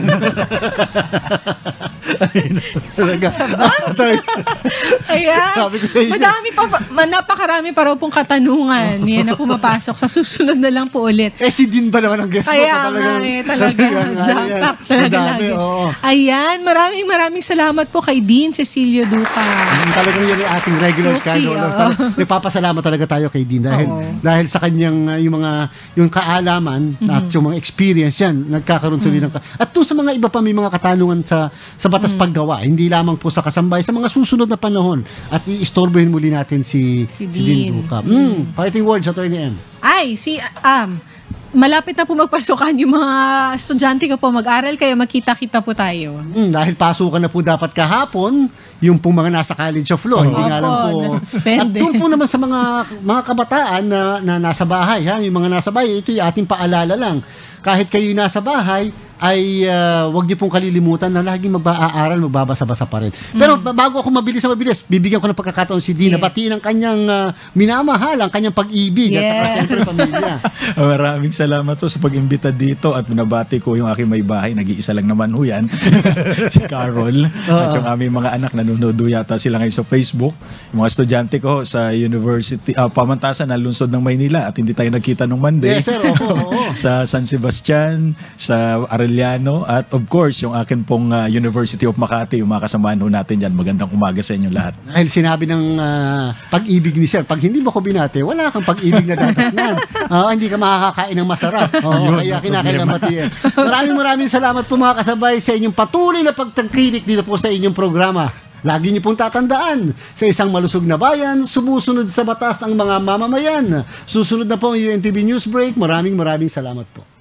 Talaga. Sorry. Ayan. Sabi ko sa inyo. Madami pa, ma- napakarami pa raw pong katanungan. Yan na pumapasok. Sa susunod na lang po ulit. Eh, si Din ba naman ang guest mo? Kaya nga Talagang- eh, talaga. Talagang, Jump ayan. pack talaga Madami, lagi. oo. Ayan, maraming maraming salamat po kay Dean Cecilio Duka. Mm, talagang yan yung ating regular Suki, card holder. oo. Talagang Nagpapasalamat talaga tayo kay Dean dahil Oo. dahil sa kanyang uh, yung mga yung kaalaman at yung mga experience yan nagkakaroon tuloy ng ka- at doon sa mga iba pa may mga katanungan sa sa batas paggawa hindi lamang po sa kasambahay sa mga susunod na panahon at iistorbohin muli natin si Si si Dean Dean. Duka. Mm, fighting words, Attorney M. Ay, si, um, malapit na po magpasukan yung mga estudyante ko po. Mag-aral kayo, magkita-kita po tayo. Mm, dahil pasukan na po dapat kahapon yung pong mga nasa College of Law. Hindi nga Opo, lang po. nasuspende. At doon po naman sa mga mga kabataan na, na nasa bahay, ha, yung mga nasa bahay, ito yung ating paalala lang. Kahit kayo nasa bahay, ay uh, wag niyo pong kalilimutan na laging mag-aaral, magbabasa-basa pa rin. Pero mm. bago ako mabilis na mabilis, bibigyan ko ng pagkakataon si Dina, yes. batiin ang kanyang uh, minamahal, ang kanyang pag-ibig, yes. at siyempre pamilya. Maraming salamat po sa pag-imbita dito at binabati ko yung aking may bahay, nag-iisa lang naman ho yan, si Carol, uh-huh. at yung aming mga anak, nanonood yata sila ngayon sa Facebook, yung mga estudyante ko sa University, uh, pamantasan ng lungsod ng Maynila at hindi tayo nagkita nung Monday. Yes, sir, opo, opo. Sa San Sebastian, sa Arellano, at of course, yung akin pong uh, University of Makati, yung mga kasamahan ho natin dyan. Magandang umaga sa inyo lahat. Dahil sinabi ng uh, pag-ibig ni Sir, pag hindi mo ko binate, wala kang pag-ibig na dadatnan. Uh, hindi ka makakakain ng masarap. Oo, kaya kinakailamati. Maraming maraming salamat po mga kasabay sa inyong patuloy na pagtangkilik dito po sa inyong programa. Lagi niyo pong tatandaan, sa isang malusog na bayan, sumusunod sa batas ang mga mamamayan. Susunod na po ang U N T V News Break. Maraming maraming salamat po.